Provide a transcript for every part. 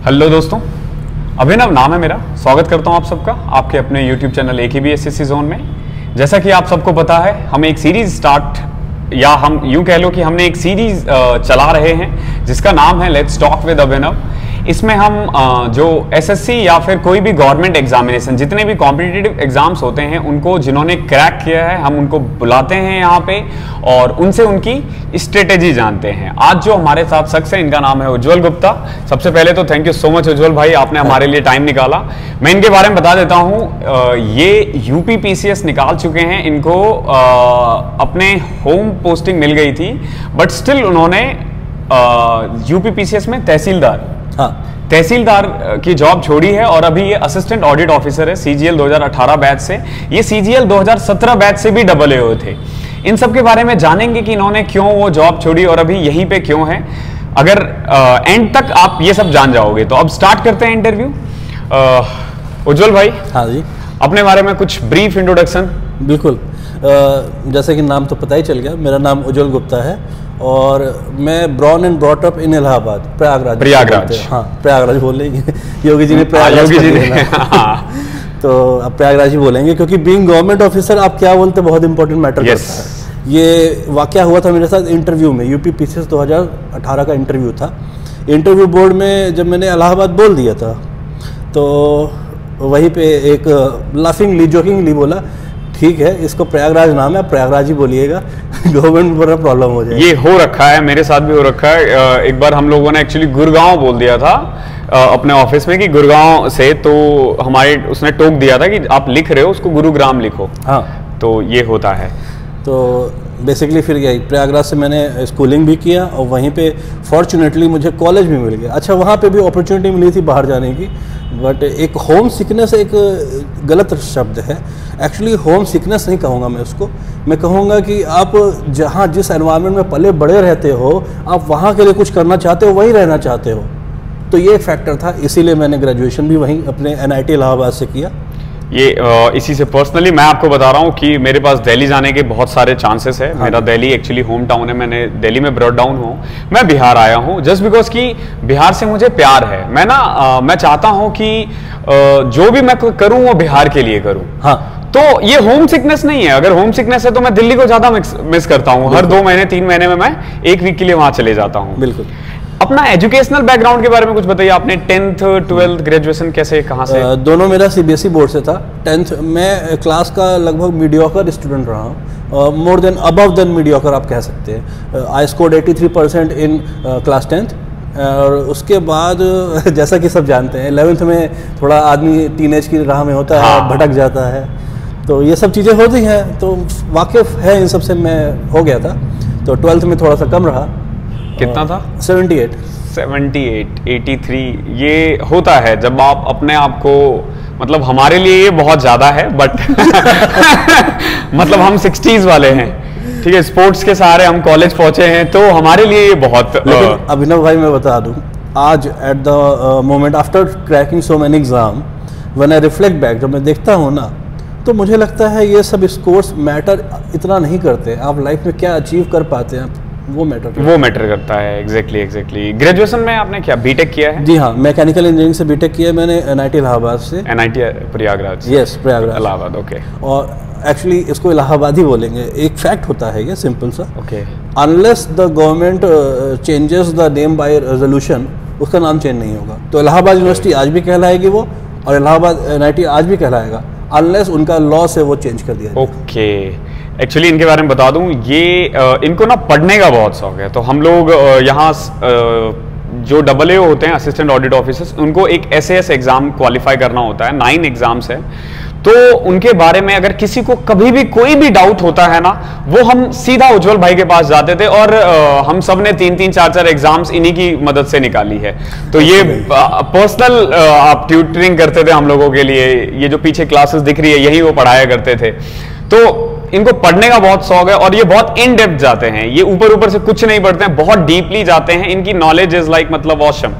Hello दोस्तों, अभिनव नाम है मेरा। स्वागत करता हूं आप सबका आपके अपने YouTube चैनल AKBSSC जोन में। जैसा कि आप सबको पता है, हम एक सीरीज स्टार्ट या हम यूं कह लो कि हमने एक सीरीज चला रहे हैं जिसका नाम है लेट्स टॉक विद अभिनव। इसमें हम जो SSC या फिर कोई भी गवर्नमेंट एग्जामिनेशन, जितने भी कॉम्पिटिटिव एग्जाम्स होते हैं, उनको जिन्होंने क्रैक किया है हम उनको बुलाते हैं यहाँ पे और उनसे उनकी स्ट्रेटेजी जानते हैं। आज जो हमारे साथ शख्स है, इनका नाम है उज्जवल गुप्ता। सबसे पहले तो thank you so much Ujjwal भाई, आपने हमारे लिए टाइम निकाला। मैं इनके बारे में बता देता हूँ, ये UP-PCS निकाल चुके हैं। इनको अपने होम पोस्टिंग मिल गई थी, बट स्टिल उन्होंने UP-PCS में तहसीलदार की जॉब छोड़ी है और अभी ये असिस्टेंट ऑडिट ऑफिसर है CGL 2018 बैच से। ये CGL 2017 बैच से भी AA थे। इन सब के बारे में जानेंगे कि इन्होंने क्यों वो जॉब छोड़ी और अभी यहीं पे क्यों है। अगर एंड तक आप ये सब जान जाओगे तो अब स्टार्ट करते हैं इंटरव्यू। उज्जवल भाई, हाँ जी, अपने बारे में कुछ ब्रीफ इंट्रोडक्शन। बिल्कुल, जैसे कि नाम तो पता ही चल गया, मेरा नाम उज्जवल गुप्ता है और मैं born and brought up in Allahabad, Prayagraj. हाँ, प्रयागराज बोल लेंगे। योगी जी ने प्रयागराज तो अब प्रयागराज ही बोलेंगे, क्योंकि बीइंग गवर्नमेंट ऑफिसर आप क्या बोलते बहुत इंपॉर्टेंट मैटर करता है। ये वाकया हुआ था मेरे साथ इंटरव्यू में, UP-PCS 2018 का इंटरव्यू था। इंटरव्यू बोर्ड में जब मैंने इलाहाबाद बोल दिया था तो वहीं पे एक लाफिंगली जोकिंगली बोला, ठीक है इसको प्रयागराज नाम है, प्रयागराज ही बोलिएगा, गवर्नमेंट पर प्रॉब्लम हो जाए। ये हो रखा है, मेरे साथ भी हो रखा है। एक बार हम लोगों ने एक्चुअली गुड़गांव बोल दिया था अपने ऑफिस में कि गुड़गांव से, तो हमारे उसने टोक दिया था कि आप लिख रहे हो उसको गुरुग्राम लिखो। हाँ, तो ये होता है। तो बेसिकली फिर यही प्रयागराज से मैंने स्कूलिंग भी किया और वहीं पे फॉर्चुनेटली मुझे कॉलेज भी मिल गया। अच्छा, वहाँ पे भी अपॉर्चुनिटी मिली थी बाहर जाने की, बट एक होम सिकनेस एक गलत शब्द है। एक्चुअली होम सिकनेस नहीं कहूँगा मैं उसको, मैं कहूँगा कि आप जहाँ जिस एनवायरनमेंट में पले बड़े रहते हो, आप वहाँ के लिए कुछ करना चाहते हो, वहीं रहना चाहते हो। तो ये एक फैक्टर था, इसीलिए मैंने ग्रेजुएशन भी वहीं अपने NIT इलाहाबाद से किया। ये इसी से पर्सनली मैं आपको बता रहा हूँ कि मेरे पास दिल्ली जाने के बहुत सारे चांसेस है। मेरा दिल्ली एक्चुअली होम टाउन है, मैंने दिल्ली में ब्रॉड डाउन हूँ। मैं बिहार आया हूँ जस्ट बिकॉज कि बिहार से मुझे प्यार है। मैं चाहता हूँ कि जो भी मैं करूँ वो बिहार के लिए करूँ। हाँ, तो ये होम सिकनेस नहीं है। अगर होम सिकनेस है तो मैं दिल्ली को ज्यादा मिस करता हूँ। हर 2 महीने 3 महीने में मैं 1 वीक के लिए वहां चले जाता हूँ। बिल्कुल। अपना एजुकेशनल बैकग्राउंड के बारे में कुछ बताइए। आपने 10th 12th ग्रेजुएशन कैसे, कहाँ से? दोनों मेरा CBSE बोर्ड से था। 10th मैं क्लास का लगभग मीडियोकर स्टूडेंट रहा हूँ, more than above than mediocre आप कह सकते हैं। I scored 83% in class 10th। और उसके बाद जैसा कि सब जानते हैं 11th में थोड़ा आदमी टीनेज की राह में होता है, भटक जाता है, तो ये सब चीज़ें होती हैं। तो वाकिफ़ है इन सब से मैं हो गया था। तो 12th में थोड़ा सा कम रहा। कितना था? 78, 83। ये होता है जब आप अपने आप को, मतलब हमारे लिए ये बहुत ज़्यादा है, बट मतलब हम 60s वाले हैं, ठीक है, स्पोर्ट्स के सहारे हम कॉलेज पहुंचे हैं, तो हमारे लिए ये बहुत। लेकिन अभिनव भाई मैं बता दूं, आज at the moment after cracking so many exam, when I reflect back, जब मैं देखता हूँ ना, तो मुझे लगता है ये सब स्कोर्स मैटर इतना नहीं करते। आप लाइफ में क्या अचीव कर पाते हैं वो मैटर करता है। एग्जैक्टली। ग्रेजुएशन में आपने क्या बीटेक किया है? जी हाँ, मैकेनिकल इंजीनियरिंग से बीटेक किया मैंने NIT इलाहाबाद से। NIT Prayagraj? Yes, Prayagraj Allahabad. Okay. और एक्चुअली इसको इलाहाबाद ही बोलेंगे। एक फैक्ट होता है ये सिंपल सा, okay, unless the government changes the name by resolution, उसका नाम चेंज नहीं होगा। तो इलाहाबाद यूनिवर्सिटी आज भी कहलाएगी वो, और इलाहाबाद NIT आज भी कहलाएगा, अनलेस उनका लॉ से वो चेंज कर दिया। ओके। एक्चुअली इनके बारे में बता दूं, ये इनको ना पढ़ने का बहुत शौक है। तो हम लोग यहाँ जो AA होते हैं, असिस्टेंट ऑडिट ऑफिसर्स, उनको एक SAS एग्जाम क्वालिफाई करना होता है। 9 एग्जाम्स है। तो उनके बारे में अगर किसी को कभी भी कोई भी डाउट होता है ना, वो हम सीधा उज्जवल भाई के पास जाते थे और हम सब ने 3-3 4-4 एग्जाम्स इन्हीं की मदद से निकाली है। तो ये पर्सनल आप ट्यूटरिंग करते थे हम लोगों के लिए। ये जो पीछे क्लासेस दिख रही है, यही वो पढ़ाया करते थे। तो इनको पढ़ने का बहुत शौक है और ये बहुत इन डेप्थ जाते हैं। ये ऊपर से कुछ नहीं पढ़ते हैं, बहुत डीपली जाते हैं। इनकी नॉलेज इज लाइक मतलब ऑसम।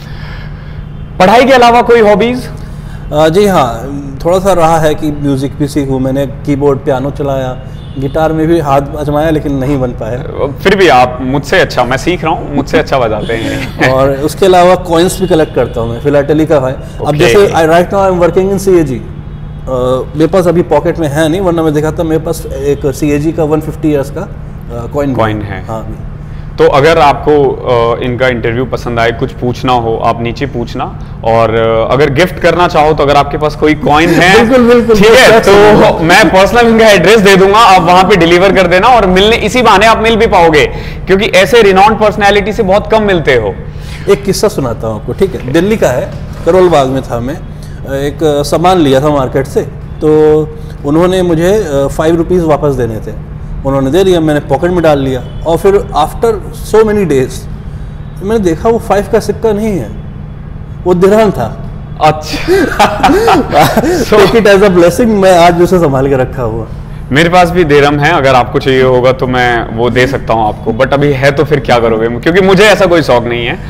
पढ़ाई के अलावा कोई हॉबीज? जी हाँ, थोड़ा सा रहा है कि म्यूज़िक भी सीखूँ। मैंने कीबोर्ड, पियानो चलाया, गिटार में भी हाथ आजमाया लेकिन नहीं बन पाया। फिर भी आप मुझसे अच्छा, मैं सीख रहा हूँ, मुझसे अच्छा बजाते हैं। और उसके अलावा कॉइन्स भी कलेक्ट करता हूँ मैं, फिलाटेली का है। अब जैसे right now I am working in CAG, मेरे पास अभी पॉकेट में है नहीं, वरना मैं दिखाता, मेरे पास एक CAG का 150 ईयर्स का कॉइन है। हाँ। तो अगर आपको इनका इंटरव्यू पसंद आए, कुछ पूछना हो, आप नीचे पूछना, और अगर गिफ्ट करना चाहो तो अगर आपके पास कोई कॉइन है, बिल्कुल बिल्कुल, ठीक है, तो मैं पर्सनल इनका एड्रेस दे दूंगा, आप वहां पे डिलीवर कर देना, और मिलने इसी बहाने आप मिल भी पाओगे, क्योंकि ऐसे रिनाउंड पर्सनैलिटी से बहुत कम मिलते हो। एक किस्सा सुनाता हूँ आपको, ठीक है, दिल्ली का है, करोल बाग में था, मैं एक सामान लिया था मार्केट से, तो उन्होंने मुझे 5 रुपीज़ वापस देने थे, उन्होंने दे दिया, मैंने पॉकेट में डाल लिया, और फिर आफ्टर सो मेनी डेज मैंने देखा वो 5 का सिक्का नहीं है, वो दिरहम था। अच्छा। Take it as a blessing, मैं आज भी उसे संभाल के रखा हुआ। मेरे पास भी दिरहम है, अगर आपको चाहिए होगा तो मैं वो दे सकता हूँ आपको, बट अभी है तो फिर क्या करोगे, क्योंकि मुझे ऐसा कोई शौक नहीं है।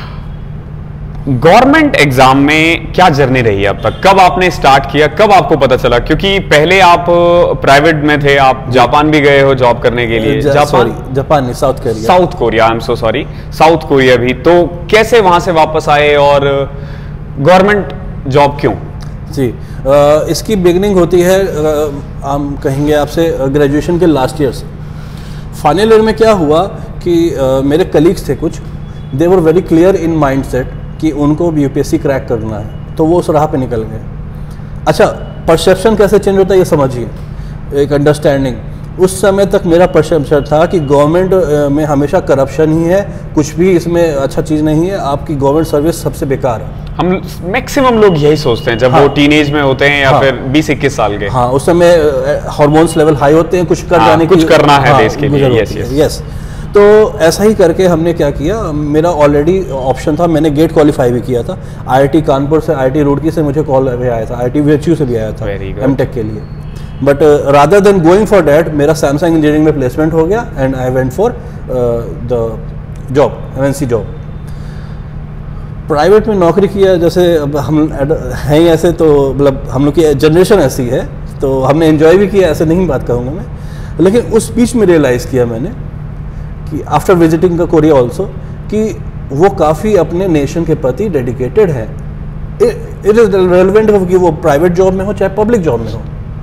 गवर्नमेंट एग्जाम में क्या जर्नी रही है अब तक, कब आपने स्टार्ट किया, कब आपको पता चला, क्योंकि पहले आप प्राइवेट में थे, आप जापान भी गए हो जॉब करने के लिए, जापान नहीं, South Korea. South Korea, I am so sorry, South Korea भी, तो कैसे वहां से वापस आए, और गवर्नमेंट जॉब क्यों? जी, इसकी बिगनिंग होती है, हम कहेंगे आपसे, ग्रेजुएशन के लास्ट ईयर से। फाइनल ईयर में क्या हुआ कि मेरे कलीग्स थे कुछ, they were very clear in mindset कि उनको भी UPSC क्रैक करना है, तो वो उस राह पे निकल गए। अच्छा, परसेप्शन कैसे चेंज होता है ये समझिए, एक अंडरस्टैंडिंग। उस समय तक मेरा परसेप्शन था कि गवर्नमेंट में हमेशा करप्शन ही है, कुछ भी इसमें अच्छा चीज़ नहीं है, आपकी गवर्नमेंट सर्विस सबसे बेकार है। हम मैक्सिमम लोग यही सोचते हैं जब वो टीनेज में होते हैं, या फिर 20-21 साल के। हाँ, उस समय हार्मोन्स लेवल हाई होते हैं, कुछ कुछ करना है देश के लिए। यस। तो ऐसा ही करके हमने क्या किया, मेरा ऑलरेडी ऑप्शन था, मैंने गेट क्वालिफाई भी किया था, IIT कानपुर से, IIT रुड़की से मुझे कॉल भी आया था, IIT VHU से भी आया था MTech के लिए, but rather than going for that मेरा सैमसंग इंजीनियरिंग में प्लेसमेंट हो गया, and I went for the job, MNC job. Private में नौकरी किया, जैसे अब हम हैं ऐसे, तो मतलब हम लोग की जनरेशन ऐसी है, तो हमने एंजॉय भी किया, ऐसे नहीं बात कहूँगा मैं, लेकिन उस बीच में रियलाइज़ किया मैंने कि आफ्टर विजिटिंग का कोरिया ऑल्सो, कि वो काफ़ी अपने नेशन के प्रति डेडिकेटेड है, इट इज़ रेलिवेंट हो कि वो प्राइवेट जॉब में हो चाहे पब्लिक जॉब में हो।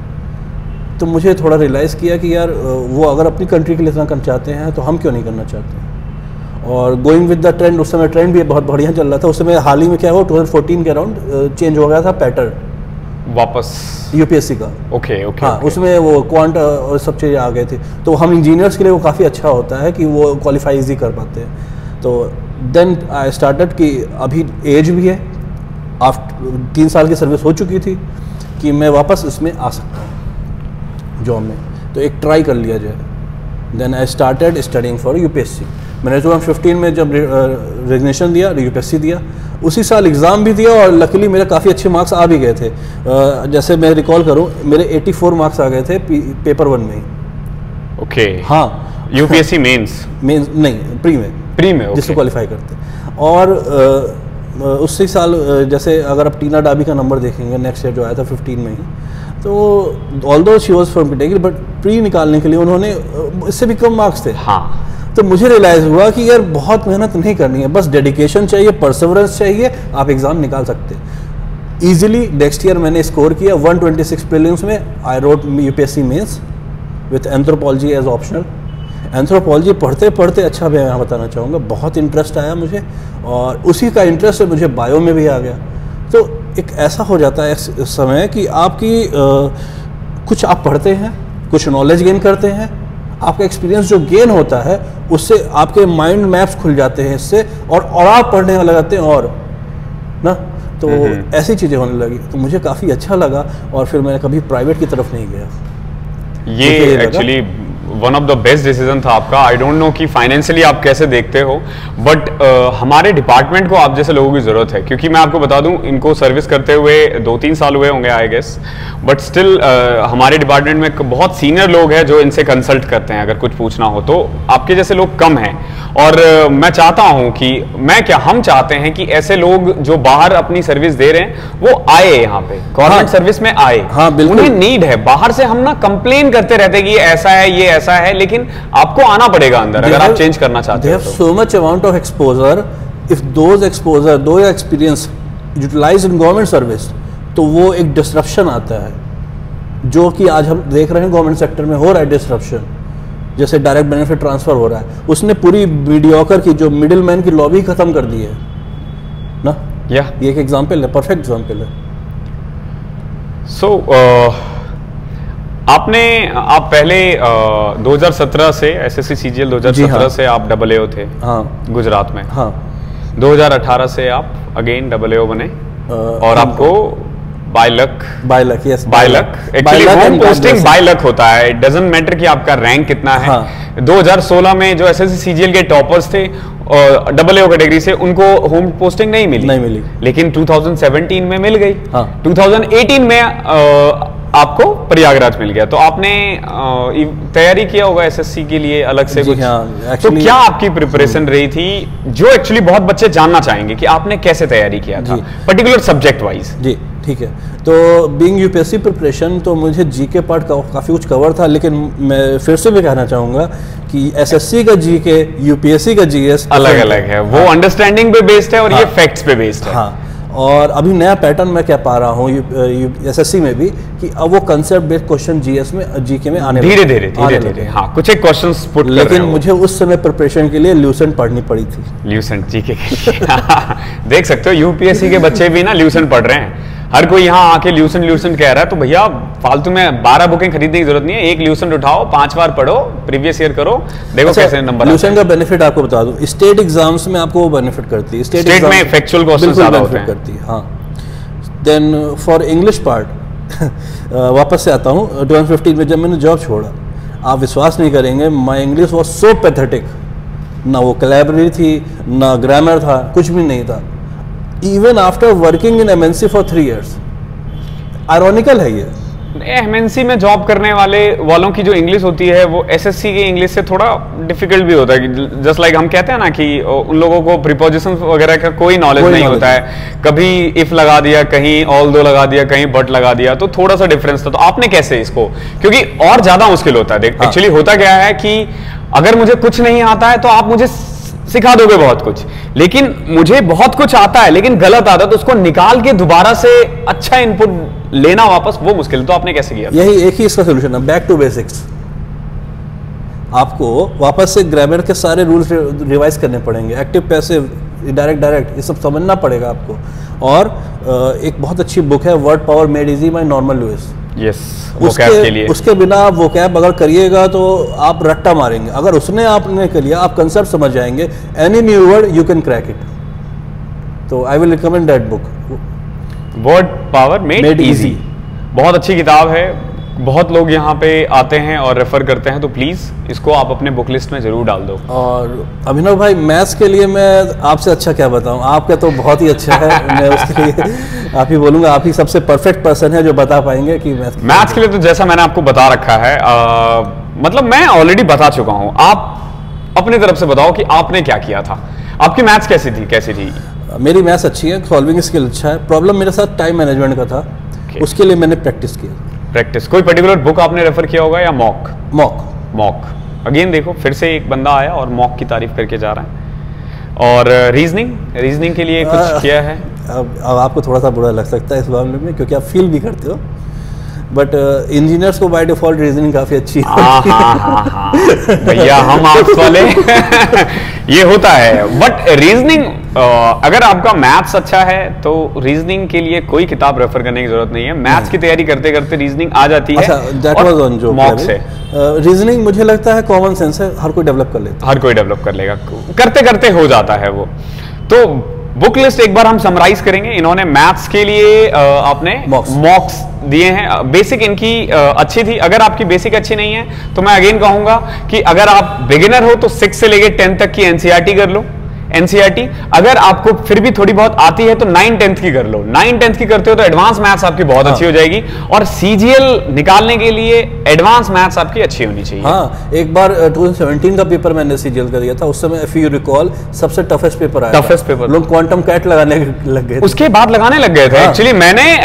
तो मुझे थोड़ा रियलाइज़ किया कि यार वो अगर अपनी कंट्री के लिए इतना करना चाहते हैं तो हम क्यों नहीं करना चाहते। और गोइंग विद द ट्रेंड, उस समय ट्रेंड भी बहुत बढ़िया चल रहा था, उस समय हाल ही में क्या हुआ 2014 के अराउंड चेंज हो गया था पैटर्न वापस UPSC का। ओके। हाँ, उसमें वो क्वांट और सब चीज़ें आ गए थे, तो हम इंजीनियर्स के लिए वो काफ़ी अच्छा होता है कि वो क्वालिफाई इजी कर पाते हैं। तो देन आई स्टार्टेड कि अभी एज भी है, आफ्टर 3 साल की सर्विस हो चुकी थी, कि मैं वापस इसमें आ सकता हूँ जॉब में, तो एक ट्राई कर लिया जाए। Then I started studying for UPSC। मैंने 2015 में जब रेजिग्नेशन दिया, UPSC दिया, उसी साल एग्ज़ाम भी दिया, और लकीली मेरे काफ़ी अच्छे मार्क्स आ भी गए थे। जैसे मैं रिकॉल करूं, मेरे 84 मार्क्स आ गए थे पेपर 1 में ही। ओके। हाँ, UPSC मेंस नहीं, प्री में okay. जिसको क्वालिफाई करते। और उसी साल जैसे अगर आप टीना डाबी का नंबर देखेंगे, नेक्स्ट ईयर जो आया था 15 में ही, तो although she was from category, but pre निकालने के लिए उन्होंने इससे भी कम मार्क्स थे। हाँ, तो मुझे रियलाइज़ हुआ कि यार बहुत मेहनत नहीं करनी है, बस डेडिकेशन चाहिए, परसेवरेंस चाहिए, आप एग्ज़ाम निकाल सकते हैं ईजिली। नेक्स्ट ईयर मैंने स्कोर किया 126 प्रीलिम्स में। I wrote UPSC mains with anthropology as optional. Anthropology पढ़ते पढ़ते, अच्छा मैं यहाँ बताना चाहूँगा, बहुत इंटरेस्ट आया मुझे, और उसी का इंटरेस्ट से मुझे बायो में भी आ गया। तो एक ऐसा हो जाता है इस समय कि आपकी कुछ आप पढ़ते हैं, कुछ नॉलेज गेन करते हैं, आपका एक्सपीरियंस जो गेन होता है उससे आपके माइंड मैप्स खुल जाते हैं इससे, और आप पढ़ने लग जाते हैं, और ना, तो ऐसी चीज़ें होने लगी। तो मुझे काफ़ी अच्छा लगा, और फिर मैं कभी प्राइवेट की तरफ नहीं गया। ये actually one of the best decision था आपका। आई डोंट नो कि फाइनेंशियली आप कैसे देखते हो, बट हमारे डिपार्टमेंट को आप जैसे लोगों की ज़रूरत है, क्योंकि मैं आपको बता दूं इनको सर्विस करते हुए 2-3 साल हुए होंगे आई गेस, बट स्टिल हमारे डिपार्टमेंट में बहुत सीनियर लोग हैं जो इनसे कंसल्ट करते हैं अगर कुछ पूछना हो तो। आपके जैसे लोग कम हैं, और मैं चाहता हूं कि हम चाहते हैं कि ऐसे लोग जो बाहर अपनी सर्विस दे रहे हैं वो आए यहाँ पे गवर्नमेंट सर्विस में आए। हाँ, उन्हें नीड है। बाहर से हम ना कंप्लेन करते रहते हैं कि ये ऐसा है, ये ऐसा है, लेकिन आपको आना पड़ेगा अंदर अगर आप चेंज करना चाहते हो। So much amount of exposure, if those exposure दो या experience utilise in government service, तो वो एक डिस्ट्रप्शन आता है जो कि आज हम देख रहे हैं गवर्नमेंट सेक्टर में हो रहा है डिस्ट्रप्शन। जैसे डायरेक्ट बेनिफिट ट्रांसफर हो रहा है, उसने पूरी मीडियोकर की जो मिडिल मैन की लॉबी खत्म कर दी है ना। ये एक एग्जांपल है, परफेक्ट एग्जांपल है। सो आप पहले 2017 से एसएससी सीजीएल 2017 से आप AAO थे। हाँ, गुजरात में। हाँ, 2018 से आप अगेन AAO बने, और आपको by luck actually home posting by luck होता है। इट डजंट मैटर कि आपका रैंक कितना है। हाँ। 2016 में जो एसएससी सीजीएल के टॉपर्स थे और AAO कैटेगरी से, उनको होम पोस्टिंग नहीं मिली, लेकिन 2017 में मिल गई। हाँ। 2018 में आपको प्रयागराज मिल गया। तो आपने तैयारी किया होगा एसएससी के लिए अलग से कुछ? हाँ, तो क्या आपकी प्रिपरेशन रही थी, जो एक्चुअली बहुत बच्चे जानना चाहेंगे कि आपने कैसे तैयारी किया था पर्टिकुलर सब्जेक्ट वाइज? जी ठीक है। तो बीइंग यूपीएससी प्रिपरेशन, तो मुझे जीके पार्ट काफ़ी कुछ कवर था, लेकिन मैं फिर से भी कहना चाहूँगा कि एसएससी का जीके यूपीएससी का जीएस अलग अलग है। वो अंडरस्टैंडिंग पे बेस्ड है और ये फैक्ट्स पे बेस्ड है। हाँ, और अभी नया पैटर्न मैं क्या पा रहा हूँ एसएससी में भी, कि अब वो कंसेप्ट बेस्ड क्वेश्चन जीएस में जीके में आने धीरे धीरे हाँ कुछ एक क्वेश्चंस पुट कर रहे हो। लेकिन मुझे उस समय प्रिपरेशन के लिए ल्यूसेंट पढ़नी पड़ी थी। ल्यूसेंट जीके के लिए देख सकते हो यूपीएससी के बच्चे भी ना ल्यूसेंट पढ़ रहे हैं। हर कोई यहाँ आके ल्यूसेंट कह रहा है, तो भैया फालतू में 12 बुकें खरीदने की जरूरत नहीं है। एक ल्यूसेंट उठाओ, 5 बार पढ़ो, प्रीवियस ईयर करो, देखो कैसे नंबर। ल्यूसेंट का बेनिफिट आपको बता दूं, स्टेट एग्जाम्स में आपको वो बेनिफिट करती है। स्टेट में फैक्चुअल क्वेश्चंस ज्यादा होते हैं करती है। हाँ, देन फॉर इंग्लिश पार्ट वापस से आता हूँ 2015 में जब मैंने जॉब छोड़ा, आप विश्वास नहीं करेंगे, my English was so pathetic. ना वो कोलैबोरेटरी थी, ना ग्रामर था, कुछ भी नहीं था। Even after working in MNC for 3 years। Ironical है ये। एमएनसी में जॉब करने वालों की जो इंग्लिश होती है वो एसएससी की इंग्लिश से थोड़ा डिफिकल्ट भी होता है। जस्ट लाइक हम कहते हैं ना कि उन लोगों को प्रीपोजिशन वगैरह का कोई नॉलेज नहीं होता है। कभी इफ लगा दिया, कहीं ऑल दो लगा दिया, कहीं बट लगा दिया, तो थोड़ा सा डिफरेंस था। तो आपने कैसे इसको, क्योंकि और ज्यादा मुश्किल होता है। देख एक्चुअली होता क्या है कि अगर मुझे कुछ नहीं आता है तो आप मुझे सिखा दोगे बहुत कुछ, लेकिन मुझे बहुत कुछ आता है लेकिन गलत आता है, तो उसको निकाल के दोबारा से अच्छा इनपुट लेना वापस, वो मुश्किल है। तो आपने कैसे किया? यही एक ही इसका सोल्यूशन है, बैक टू बेसिक्स। आपको वापस से ग्रामर के सारे रूल्स रिवाइज करने पड़ेंगे, एक्टिव पैसिव डायरेक्ट ये सब समझना पड़ेगा आपको। और एक बहुत अच्छी बुक है word power made easy by Norman Lewis. Yes, vocab के लिए। उसके बिना आप वोकैब अगर करिएगा तो आप रट्टा मारेंगे। अगर उसने आपने कर लिया, आप कंसेप्ट समझ जाएंगे। Any new word you can crack it. तो I will recommend that book, word power made easy. बहुत अच्छी किताब है, बहुत लोग यहाँ पे आते हैं और रेफर करते हैं, तो प्लीज इसको आप अपने बुक लिस्ट में जरूर डाल दो। और अभिनव भाई, मैथ्स के लिए मैं आपसे अच्छा क्या बताऊँ, आपका तो बहुत ही अच्छा है। मैं उसके लिए आप ही बोलूँगा, आप ही सबसे परफेक्ट पर्सन है जो बता पाएंगे कि मैथ्स के लिए। तो जैसा मैंने आपको बता रखा है, मतलब मैं ऑलरेडी बता चुका हूँ। आप अपनी तरफ से बताओ कि आपने क्या किया था, आपकी मैथ्स कैसी थी? मेरी मैथ्स अच्छी है, सॉल्विंग स्किल अच्छा है। प्रॉब्लम मेरे साथ टाइम मैनेजमेंट का था, उसके लिए मैंने प्रैक्टिस किया। कोई पर्टिकुलर बुक आपने रेफर किया होगा या मॉक? अगेन देखो, फिर से एक बंदा आया और मॉक की तारीफ करके जा रहा है। और रीजनिंग के लिए कुछ किया है? अब आपको थोड़ा सा बुरा लग सकता है इस मामले में, क्योंकि आप फील भी करते हो, बट इंजीनियर्स को बाय डिफॉल्ट रीजनिंग काफी अच्छी है। भैया हम आर्ट्स वाले ये होता है। बट रीजनिंग, अगर आपका मैथ्स अच्छा है तो रीजनिंग के लिए कोई किताब रेफर करने की जरूरत नहीं है। मैथ्स की तैयारी करते करते रीजनिंग आ जाती है। दैट वाज ऑन जो मॉक से। रीजनिंग मुझे लगता है कॉमन सेंस है, हर कोई डेवलप कर लेता है। हर कोई डेवलप कर लेगा, करते करते हो जाता है वो। तो बुक लिस्ट एक बार हम समराइज करेंगे। इन्होंने मैथ्स के लिए आपने मॉक्स दिए हैं। बेसिक इनकी अच्छी थी। अगर आपकी बेसिक अच्छी नहीं है तो मैं अगेन कहूंगा कि अगर आप बिगिनर हो तो 6 से लेके 10 तक की एनसीईआरटी कर लो। एनसीईआरटी अगर आपको फिर भी थोड़ी बहुत आती है तो 9-10 की कर लो। 9-10 की करते हो तो एडवांस मैथ्स आपकी बहुत अच्छी हो जाएगी। और सीजीएल निकालने के लिए एडवांस मैथ्स आपकी अच्छी होनी चाहिए। हाँ, एक बार 2017 का पेपर मैंने सीजीएल का दिया था। उस समय इफ यू रिकॉल सबसे टफेस्ट पेपर आया। टफेस्ट पेपर लोग क्वांटम कैट लगाने लग गए थे। उसके बाद लगाने लग गए थे। एक्चुअली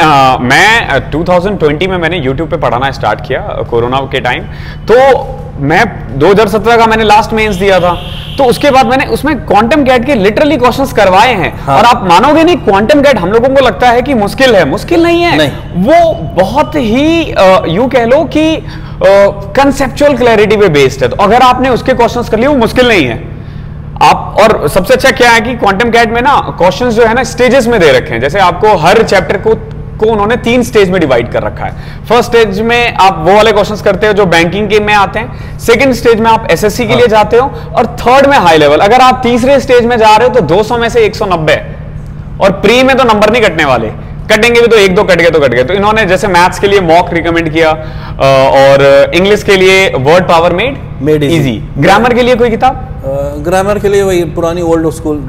मैं 2020 में मैंने यूट्यूब पे पढ़ाना स्टार्ट किया कोरोना के टाइम। तो मैं 2017 का मैंने लास्ट मेंस दिया था। तो उसके बाद मैंने उसमें क्वांटम कैट के लिटरली क्वेश्चंस करवाए हैं। और आप मानोगे नहीं, क्वांटम कैट हम लोगों को लगता है कि मुश्किल है, मुश्किल नहीं है। नहीं। वो बहुत ही यूं कह लो कि कंसेप्चुअल क्लैरिटी पे बेस्ड है। तो अगर आपने उसके क्वेश्चंस कर लिए वो मुश्किल नहीं है आप। और सबसे अच्छा क्या है कि क्वांटम कैट में ना क्वेश्चंस जो है ना स्टेजेस में दे रखे हैं। जैसे आपको हर चैप्टर को उन्होंने 3 स्टेज में डिवाइड कर रखा है। फर्स्ट स्टेज में आप वो वाले क्वेश्चंस करते हो जो बैंकिंग के में आते हैं। सेकंड स्टेज में आप एसएससी के लिए जाते हो। और थर्ड में हाई लेवल। अगर आप तीसरे स्टेज में जा रहे हो तो 200 में से 190 है। और प्री में तो नंबर नहीं कटने वाले, कटेंगे भी तो 1-2 कट गए तो कट गए। तो इन्होंने जैसे मैथ्स के लिए मॉक रिकमेंड किया और इंग्लिश के लिए word power made easy. Grammar के लिए कोई किताब? ग्रामर के लिए वही पुरानी old school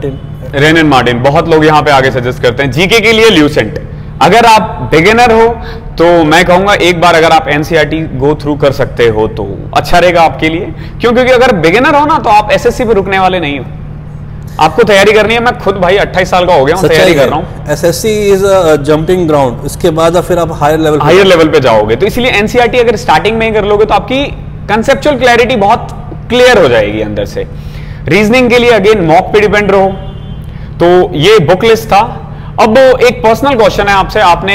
Wren and Martin बहुत लोग यहाँ पे आगे सजेस्ट करते हैं। जीके के लिए ल्यूसेंट। अगर आप बिगिनर हो तो मैं कहूंगा एक बार अगर आप एनसीईआरटी गो थ्रू कर सकते हो तो अच्छा रहेगा आपके लिए। क्योंकि अगर बिगिनर हो ना तो आप एसएससी पे रुकने वाले नहीं हो। आपको तैयारी करनी है। मैं खुद भाई 28 साल का हो गया हूं, तैयारी कर रहा हूं। SSC is a jumping ground. इसके बाद फिर आप हायर लेवल पे जाओगे। तो इसलिए एनसीईआरटी अगर स्टार्टिंग में ही कर लोगे तो आपकी कंसेप्चुअल क्लैरिटी बहुत क्लियर हो जाएगी अंदर से। रीजनिंग के लिए अगेन मॉक पे डिपेंड रहो। तो ये बुक लिस्ट था। अब एक पर्सनल क्वेश्चन है आपसे। आपने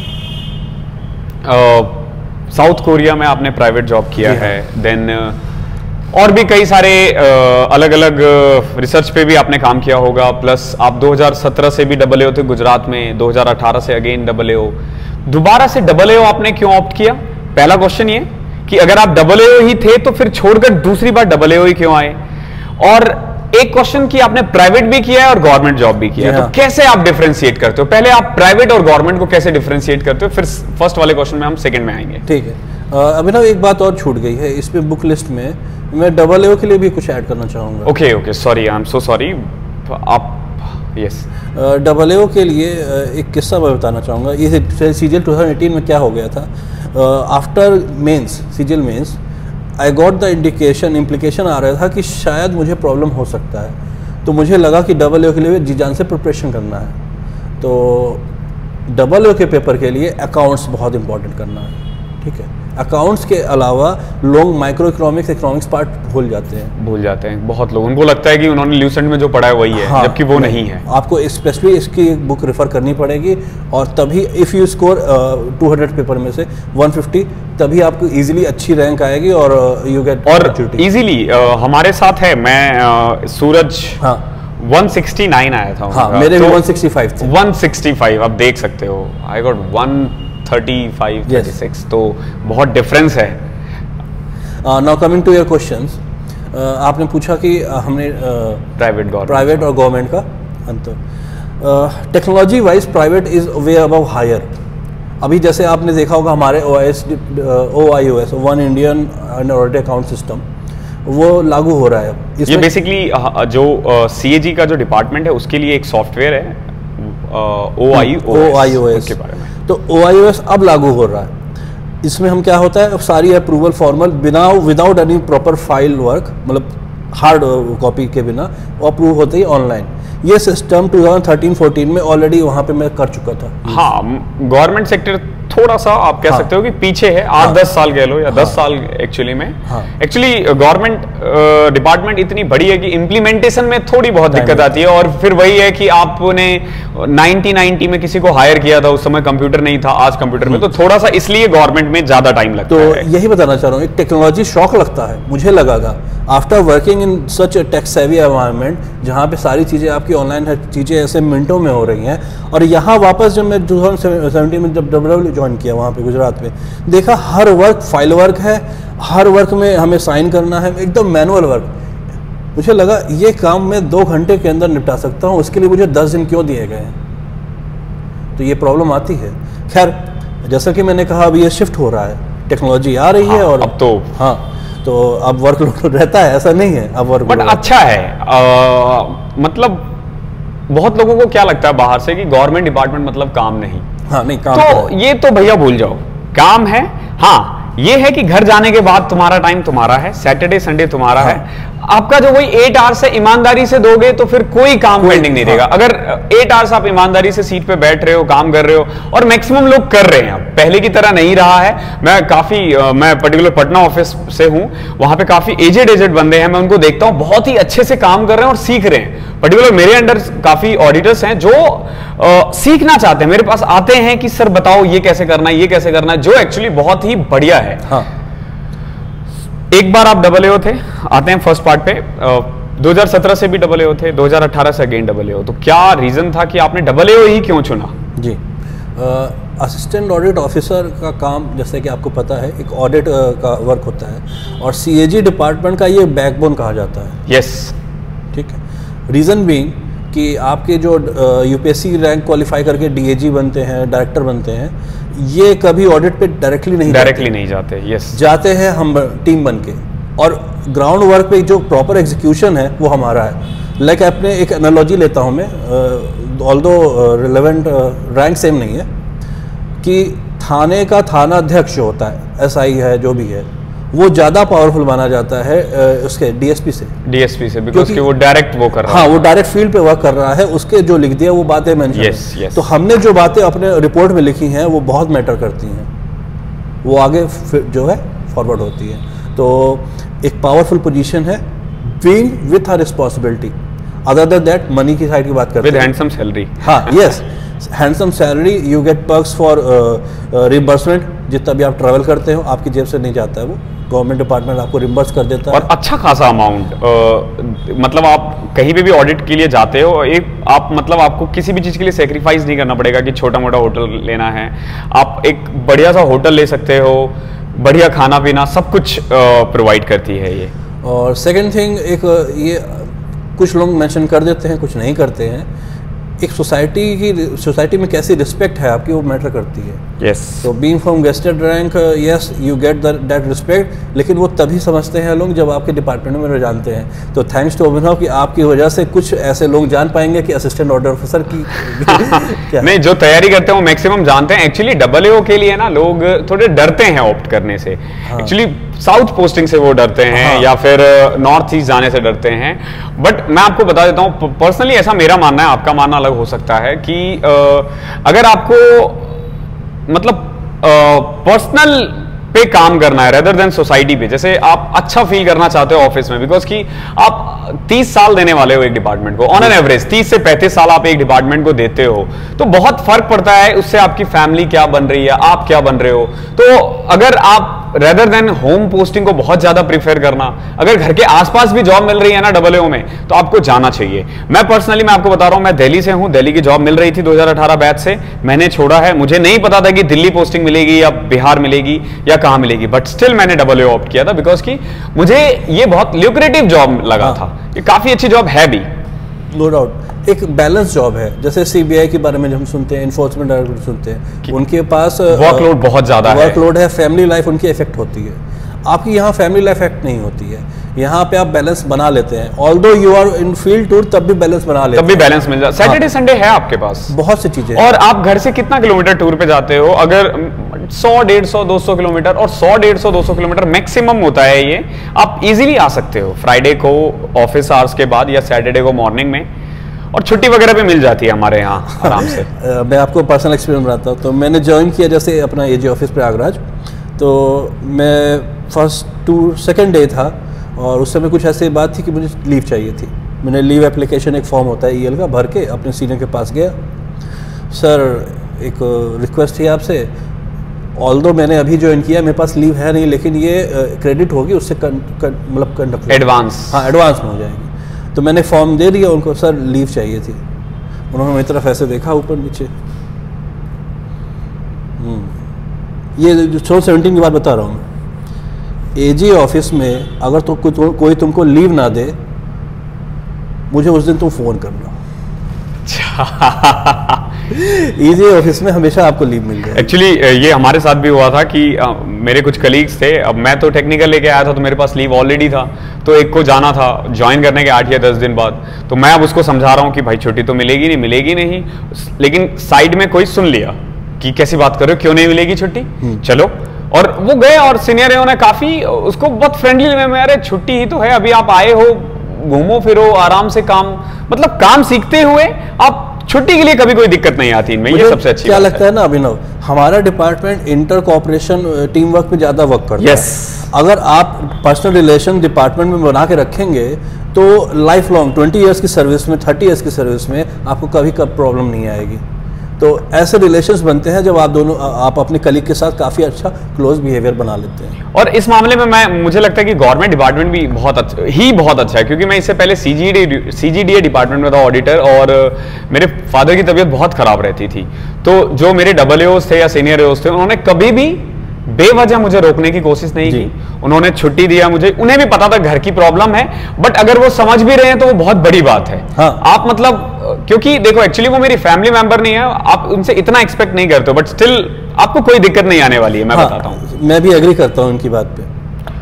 साउथ कोरिया में आपने प्राइवेट जॉब किया है। देन और भी कई सारे अलग अलग रिसर्च पे भी आपने काम किया होगा। प्लस आप 2017 से भी AAO थे गुजरात में। 2018 से अगेन AAO। दोबारा से AAO आपने क्यों ऑप्ट किया? पहला क्वेश्चन ये कि अगर आप AAO ही थे तो फिर छोड़कर दूसरी बार AAO ही क्यों आए? और एक क्वेश्चन कि आपने प्राइवेट भी किया है और गवर्नमेंट जॉब भी किया है। तो कैसे आप डिफरेंशिएट करते हो? पहले आप प्राइवेट और गवर्नमेंट को कैसे डिफरेंशिएट करते हो? फिर फर्स्ट वाले क्वेश्चन में हम सेकंड में आएंगे। ठीक है। अभिनव एक बात और छूट गई है इसमें बुक लिस्ट में। मैं AAO के लिए भी कुछ ऐड करना चाहूंगा। Okay sorry, I am so sorry. आप यस AAO के लिए एक किस्सा मैं बताना चाहूँगा। ये सीजीएल 2018 में क्या हो गया था। After mains CGL mains I got the implication आ रहा था कि शायद मुझे प्रॉब्लम हो सकता है। तो मुझे लगा कि AAO के लिए जी जान से प्रिपरेशन करना है। तो AAO के पेपर के लिए अकाउंट्स बहुत इंपॉर्टेंट करना है। ठीक है। अकाउंट्स के अलावा लोग माइक्रो इकोनॉमिक्स पार्ट भूल जाते हैं। बहुत लोग, उनको लगता है कि उन्होंने ल्यूसेंट में जो पढ़ा है वही है। हाँ, जबकि वो नहीं है। आपको स्पेशली इसकी एक बुक रेफर करनी पड़ेगी। और तभी इफ़ यू स्कोर 200 पेपर में से 150 तभी आपको इजीली अच्छी रैंक आएगी और यू गेट। और इजीली हमारे साथ है मैं सूरज। हाँ 169 आया था। हाँ मेरे भी 165 थे। 165 आप देख सकते हो। I got 135 36। तो बहुत डिफरेंस है। Now coming to your questions. आपने पूछा कि हमने प्राइवेट और गवर्नमेंट का अंतर। Technology wise private is way above higher. अभी जैसे आपने देखा होगा हमारे OIOS one Indian audit account system वो लागू हो रहा है। ये बेसिकली जो CAG का जो डिपार्टमेंट है उसके लिए एक सॉफ्टवेयर है OIOS के बारे में। तो OIOS अब लागू हो रहा है। इसमें हम क्या होता है सारी approval formal without any proper file work, मतलब हार्ड कॉपी के बिना अप्रूव होते ही ऑनलाइन। ये सिस्टम 2013-14 में ऑलरेडी वहाँ पे मैं कर चुका था। हाँ गवर्नमेंट सेक्टर थोड़ा सा आप कह सकते हो कि पीछे है। 8-10 साल कह लो या 10 साल एक्चुअली में। एक्चुअली गवर्नमेंट डिपार्टमेंट इतनी बड़ी है कि इम्प्लीमेंटेशन में थोड़ी बहुत दिक्कत आती है। और फिर वही है कि आपने 1990 में किसी को हायर किया था, उस समय कंप्यूटर नहीं था, आज कंप्यूटर में। तो थोड़ा सा इसलिए गवर्नमेंट में ज्यादा टाइम लगता है। तो यही बताना चाह रहा हूँ, एक टेक्नोलॉजी शॉक लगता है। मुझे लगा था after working in such tech savvy environment जहाँ पे सारी चीज़ें आपकी ऑनलाइन है, चीज़ें ऐसे मिनटों में हो रही हैं। और यहाँ वापस जब मैं 2017 में जब AAO ज्वाइन किया वहाँ पे गुजरात में, देखा हर वर्क फाइल वर्क है। हर वर्क में हमें साइन करना है, एकदम मैनुअल वर्क। मुझे लगा ये काम मैं 2 घंटे के अंदर निपटा सकता हूँ, उसके लिए मुझे 10 दिन क्यों दिए गए हैं? तो ये प्रॉब्लम आती है। खैर, जैसा कि मैंने कहा, अब ये शिफ्ट हो रहा है, टेक्नोलॉजी आ रही है, और अब तो तो अब वर्कलोड रहता है, ऐसा नहीं है अब वर्क। बट अच्छा है, मतलब बहुत लोगों को क्या लगता है बाहर से कि गवर्नमेंट डिपार्टमेंट मतलब काम नहीं। हाँ, नहीं काम तो ये तो भैया भूल जाओ, काम है। हाँ, ये है कि घर जाने के बाद तुम्हारा टाइम तुम्हारा है, सैटरडे संडे तुम्हारा है। आपका जो वही 8 आवर्स है ईमानदारी से दोगे तो फिर कोई काम पेंडिंग नहीं रहेगा। अगर 8 आवर्स आप ईमानदारी से सीट पे बैठ रहे हो, काम कर रहे हो, और मैक्सिमम लोग कर रहे हैं, अब पहले की तरह नहीं रहा है। मैं पर्टिकुलर पटना ऑफिस से हूं, वहां पे काफी एजेड बंदे हैं, मैं उनको देखता हूं बहुत ही अच्छे से काम कर रहे हैं और सीख रहे हैं। पर्टिकुलर मेरे अंडर काफी ऑडिटर्स हैं जो सीखना चाहते हैं, मेरे पास आते हैं कि सर बताओ ये कैसे करना है, ये कैसे करना है, जो एक्चुअली बहुत ही बढ़िया है। हाँ। एक बार आप AAO थे, आते हैं फर्स्ट पार्ट पे। 2017 से भी AAO थे, 2018 से अगेन AAO। तो क्या रीजन था कि आपने AAO ही क्यों चुना? जी, असिस्टेंट ऑडिट ऑफिसर का काम, जैसे कि आपको पता है, एक ऑडिट का वर्क होता है, और CAG डिपार्टमेंट का ये बैकबोन कहा जाता है। यस, ठीक है। रीज़न बीइंग कि आपके जो UPSC रैंक क्वालिफाई करके DAG बनते हैं, डायरेक्टर बनते हैं, ये कभी ऑडिट पे डायरेक्टली नहीं जाते। यस, जाते हैं हम टीम बन के, और ग्राउंड वर्क पे जो प्रॉपर एग्जीक्यूशन है वो हमारा है। लाइक अपने एक एनालॉजी लेता हूँ मैं, ऑल्दो रिलेवेंट रैंक सेम नहीं है, कि थाने का थाना अध्यक्ष जो होता है, SI है, जो भी है, वो ज़्यादा पावरफुल माना जाता है उसके DSP से, बिकॉज़ कि वो डायरेक्ट वो कर रहा है। हाँ, वो डायरेक्ट फील्ड पे वर्क कर रहा है, उसके जो लिख दिया वो बातें मेंशन है। तो हमने जो बातें अपने रिपोर्ट में लिखी हैं वो बहुत मैटर करती हैं, वो आगे जो है फॉरवर्ड होती है। तो एक पावरफुल पोजीशन है, being with a responsibility. Other than that, money की साइड की बात करते हैं, विद हैंडसम सैलरी। हाँ, yes, handsome salary, you get perks for reimbursement. जितना भी आप ट्रैवल करते हो, आपकी जेब से नहीं जाता है वो, गवर्नमेंट डिपार्टमेंट आपको रिम्बर्स कर देता है, और अच्छा खासा अमाउंट। मतलब आप कहीं पे भी ऑडिट के लिए जाते हो, आप मतलब आपको किसी भी चीज़ के लिए सेक्रीफाइस नहीं करना पड़ेगा कि छोटा मोटा होटल लेना है। आप एक बढ़िया सा होटल ले सकते हो, बढ़िया खाना पीना सब कुछ प्रोवाइड करती है ये। और सेकंड थिंग, एक ये कुछ लोग मेंशन कर देते हैं, कुछ नहीं करते हैं, एक सोसाइटी में कैसी रिस्पेक्ट है आपकी, वो मैटर करती है। यस, तो being from gazetted rank, yes, you get that respect, लेकिन वो तभी समझते हैं लोग जब आपके डिपार्टमेंट में जानते हैं। तो थैंक्स टू अभिनव कि आपकी वजह से कुछ ऐसे लोग जान पाएंगे कि असिस्टेंट ऑडिट ऑफिसर की क्या नहीं, जो तैयारी करते हैं वो मैक्सिमम जानते हैं। एक्चुअली AAO के लिए ना लोग थोड़े डरते हैं ऑप्ट करने से। एक्चुअली साउथ पोस्टिंग से वो डरते हैं, या फिर नॉर्थ ईस्ट जाने से डरते हैं। बट मैं आपको बता देता हूँ, पर्सनली ऐसा मेरा मानना है, आपका मानना अलग हो सकता है, कि अगर आपको मतलब पर्सनल पे काम करना है रेदर देन सोसाइटी पे, जैसे आप अच्छा फील करना चाहते हो ऑफिस में, बिकॉज कि आप 30 साल देने वाले हो एक डिपार्टमेंट को, ऑन एन एवरेज 30 से 35 साल आप एक डिपार्टमेंट को देते हो, तो बहुत फर्क पड़ता है उससे आपकी फैमिली क्या बन रही है, आप क्या बन रहे हो। तो अगर आप रेदर देन होम पोस्टिंग को बहुत ज्यादा प्रीफर करना, अगर घर के आसपास भी जॉब मिल रही है ना AAO में, तो आपको जाना चाहिए। मैं पर्सनली मैं आपको बता रहा हूं, मैं दिल्ली से हूं, दिल्ली की जॉब मिल रही थी 2018 बैच से, मैंने छोड़ा है। मुझे नहीं पता था कि दिल्ली पोस्टिंग मिलेगी या बिहार मिलेगी या कहां मिलेगी, बट स्टिल मैंने AAO ऑप्ट किया था, बिकॉज कि मुझे ये बहुत ल्यूक्रेटिव जॉब लगा था। ये काफी अच्छी जॉब है भी, नो डाउट। एक बैलेंस जॉब है, जैसे CBI के बारे में जब हम सुनते हैं, इन्फोर्समेंट डायरेक्टरेट सुनते हैं, उनके पास वर्कलोड बहुत ज्यादा है, वर्कलोड है, फैमिली लाइफ उनकी इफेक्ट होती है। आपकी यहाँ फैमिली लाइफ इफेक्ट नहीं होती है, यहाँ पे आप बैलेंस बना लेते हैं। Although you are in field tour, तब भी बैलेंस बना लेते हैं, तब भी बैलेंस मिल जाता है। सैटरडे संडे है आपके पास, बहुत सी चीजें, और आप घर से कितना किलोमीटर टूर पे जाते हो? अगर 100, 150, 200 किलोमीटर, और 100, 150, 200 किलोमीटर मैक्सिमम होता है ये, आप इजीली आ सकते हो फ्राइडे को ऑफिस आवर्स के बाद, या सैटरडे को मॉर्निंग में, और छुट्टी वगैरह भी मिल जाती है हमारे यहाँ आराम से। मैं आपको पर्सनल एक्सपीरियंस बताता हूँ। तो मैंने ज्वाइन किया जैसे अपना AG ऑफिस प्रयागराज, तो मैं सेकंड डे था, और उस समय कुछ ऐसी बात थी कि मुझे लीव चाहिए थी। मैंने लीव एप्लीकेशन, एक फॉर्म होता है EL का, भर के अपने सीनियर के पास गया। सर, एक रिक्वेस्ट थी आपसे, ऑल्दो मैंने अभी ज्वाइन किया, मेरे पास लीव है नहीं, लेकिन ये क्रेडिट होगी उससे, मतलब कंडक्ट एडवांस, हाँ एडवांस में हो जाएगी। तो मैंने फॉर्म दे दिया उनको, सर लीव चाहिए थी। उन्होंने मेरी तरफ ऐसे देखा ऊपर नीचे। ये जो 17 की बात बता रहा हूँ मैं, AG ऑफिस में अगर तो कोई तुमको लीव ना दे, मुझे उस दिन तुम फ़ोन करना। इजी ऑफिस में हमेशा आपको लीव मिल जाए। एक्चुअली ये हमारे साथ भी हुआ था कि मेरे कुछ कलीग्स थे, अब मैं तो टेक्निकल लेके आया था तो मेरे पास लीव ऑलरेडी था, तो एक को जाना था ज्वाइन करने के 8 या 10 दिन बाद, तो मैं अब उसको समझा रहा हूँ कि भाई छुट्टी तो मिलेगी नहीं, लेकिन साइड में कोई सुन लिया कि कैसी बात कर रहे हो, क्यों नहीं मिलेगी छुट्टी, चलो, और वो गए और सीनियर ने काफी उसको बहुत फ्रेंडली वे में, अरे छुट्टी ही तो है, अभी आप आए हो, घूमो फिरो आराम से, काम मतलब काम सीखते हुए आप छुट्टी के लिए कभी कोई दिक्कत नहीं आती इनमें, ये सबसे अच्छी क्या लगता है ना अभिनव, हमारा department inter cooperation team work में ज्यादा वर्क करता है। अगर आप पर्सनल रिलेशन डिपार्टमेंट में बना के रखेंगे तो लाइफ लॉन्ग 20 इयर्स की सर्विस में, 30 इयर्स की सर्विस में आपको कभी प्रॉब्लम नहीं आएगी। तो ऐसे रिलेशंस बनते हैं जब आप अपने कलीग के साथ काफ़ी अच्छा क्लोज बिहेवियर बना लेते हैं। और इस मामले में मुझे लगता है कि गवर्नमेंट डिपार्टमेंट भी बहुत अच्छा है, क्योंकि मैं इससे पहले CGDA डिपार्टमेंट में था ऑडिटर, और मेरे फादर की तबीयत बहुत खराब रहती थी, तो जो मेरे AOs थे या सीनियर AOs थे, उन्होंने कभी भी बेवजह मुझे रोकने की कोशिश नहीं की, उन्होंने छुट्टी दिया मुझे, उन्हें भी पता था घर की प्रॉब्लम है, बट अगर वो समझ भी रहे हैं तो वो बहुत बड़ी बात है। हाँ। आप मतलब, क्योंकि देखो एक्चुअली वो मेरी फैमिली मेंबर नहीं है, आप उनसे इतना एक्सपेक्ट नहीं करते हो, बट स्टिल आपको कोई दिक्कत नहीं आने वाली है, मैं बताता हूँ। मैं भी एग्री करता हूँ उनकी बात पे।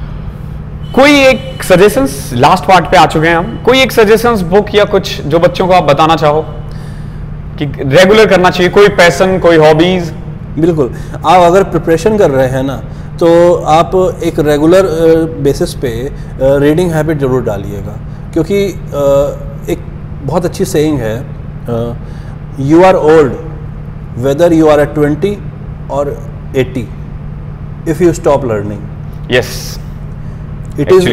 कोई एक सजेशंस, लास्ट पार्ट पे आ चुके हैं हम, कोई एक सजेशंस बुक या कुछ जो बच्चों को आप बताना चाहो कि रेगुलर करना चाहिए, कोई पैशन, कोई हॉबीज? बिल्कुल, आप अगर प्रिपरेशन कर रहे हैं ना तो आप एक रेगुलर बेसिस पे रीडिंग हैबिट जरूर डालिएगा, क्योंकि एक बहुत अच्छी सेइंग है, you are old whether you are at 20 और 80 if you stop learning. Yes, it is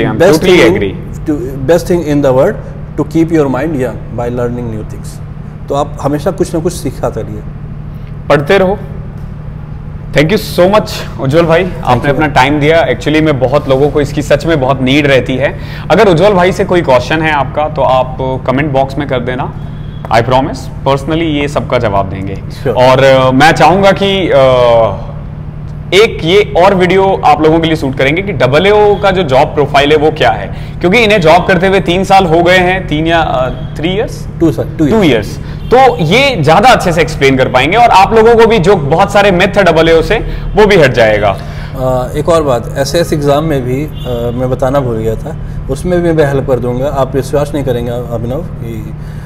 best thing in the world to keep your mind young by learning new things. तो आप हमेशा कुछ ना कुछ सीखा करिए, पढ़ते रहो। Thank you so much Ujjwal भाई, आपने अपना टाइम दिया। एक्चुअली में बहुत लोगों को इसकी सच में बहुत नीड रहती है। अगर उज्जवल भाई से कोई क्वेश्चन है आपका तो आप कमेंट बॉक्स में कर देना, आई प्रॉमिस पर्सनली ये सबका जवाब देंगे। और मैं चाहूंगा कि एक ये और वीडियो आप लोगों के लिए शूट करेंगे कि AO का जो जॉब प्रोफाइल है वो क्या है, क्योंकि इन्हें जॉब करते हुए 3 साल हो गए हैं, 3 या 3 इयर्स, 2 इयर्स, तो ये ज्यादा अच्छे से एक्सप्लेन कर पाएंगे और आप लोगों को भी जो बहुत सारे मिथ है AO से वो भी हट जाएगा। एक और बात, SS एग्जाम में भी मैं बताना भूल गया था, उसमें भी मैं हेल्प कर दूंगा। आप विश्वास नहीं करेंगे अभिनव कि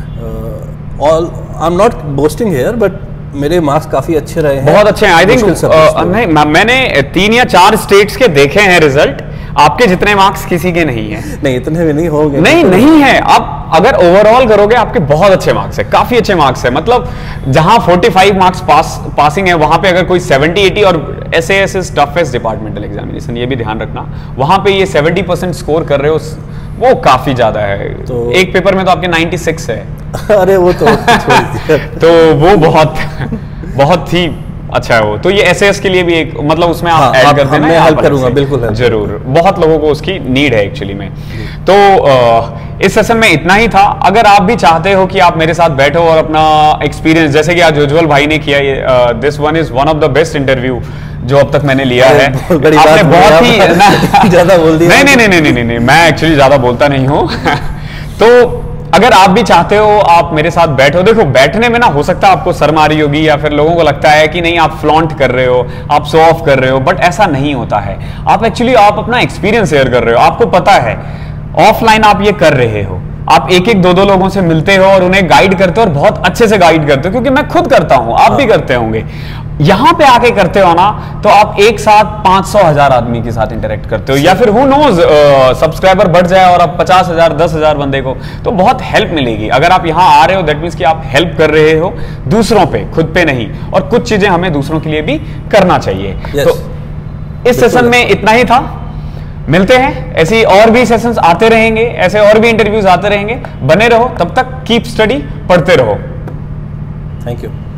I am not boasting here but मेरे मार्क्स काफी अच्छे रहे हैं, बहुत अच्छे हैं। आई थिंक नहीं, मैंने 3 या 4 स्टेट्स के देखे हैं रिजल्ट, आपके जितने मार्क्स किसी के नहीं है। नहीं, इतने भी नहीं होंगे। नहीं है, आप अगर ओवरऑल करोगे आपके बहुत अच्छे मार्क्स है, काफी अच्छे मार्क्स है। मतलब जहां 45 मार्क्स पासिंग है, वहां पे अगर कोई 70-80, और SAS is toughest departmental examination, ये भी ध्यान रखना, वहां पे ये 70% स्कोर कर रहे हो, वो काफी ज्यादा है। तो एक पेपर में तो आपके 96 है। अरे वो तो तो वो बहुत ही अच्छा है वो। तो ये SAS के लिए भी एक, मतलब उसमें आप ऐड कर देना, मैं हेल्प करूंगा, बिल्कुल जरूर, बहुत लोगों को उसकी नीड है एक्चुअली में। तो इस सेशन में इतना ही था। अगर आप भी चाहते हो कि आप मेरे साथ बैठो और अपना एक्सपीरियंस, जैसे कि आज उज्जवल भाई ने किया, this one is one of the best interview जो अब तक मैंने लिया है। आपने बहुत ही ज्यादा बोल दिया। नहीं, मैं एक्चुअली ज्यादा बोलता नहीं हूँ। तो अगर आप भी चाहते हो आप मेरे साथ बैठो, देखो बैठने में ना हो सकता है आपको शर्म आ रही होगी या फिर लोगों को लगता है कि नहीं आप फ्लॉन्ट कर रहे हो, आप शो ऑफ कर रहे हो, बट ऐसा नहीं होता है। आप एक्चुअली आप अपना एक्सपीरियंस शेयर कर रहे हो, आपको पता है ऑफलाइन आप ये कर रहे हो, आप 1-1, 2-2 लोगों से मिलते हो और उन्हें गाइड करते हो और बहुत अच्छे से गाइड करते हो, क्योंकि मैं खुद करता हूं, आप भी करते होंगे। यहां पे आके करते हो ना तो आप एक साथ 500,000 आदमी के साथ इंटरेक्ट करते हो, या फिर हु नोज सब्सक्राइबर बढ़ जाए और आप 50,000 10,000 बंदे को, तो बहुत हेल्प मिलेगी। अगर आप यहां आ रहे हो दैट मीन्स कि आप हेल्प कर रहे हो दूसरों पे, खुद पे नहीं। और कुछ चीजें हमें दूसरों के लिए भी करना चाहिए। तो इस सेशन में इतना ही था, मिलते हैं, ऐसे और भी सेशंस आते रहेंगे, ऐसे और भी इंटरव्यूज आते रहेंगे। बने रहो, तब तक कीप स्टडी, पढ़ते रहो। Thank you.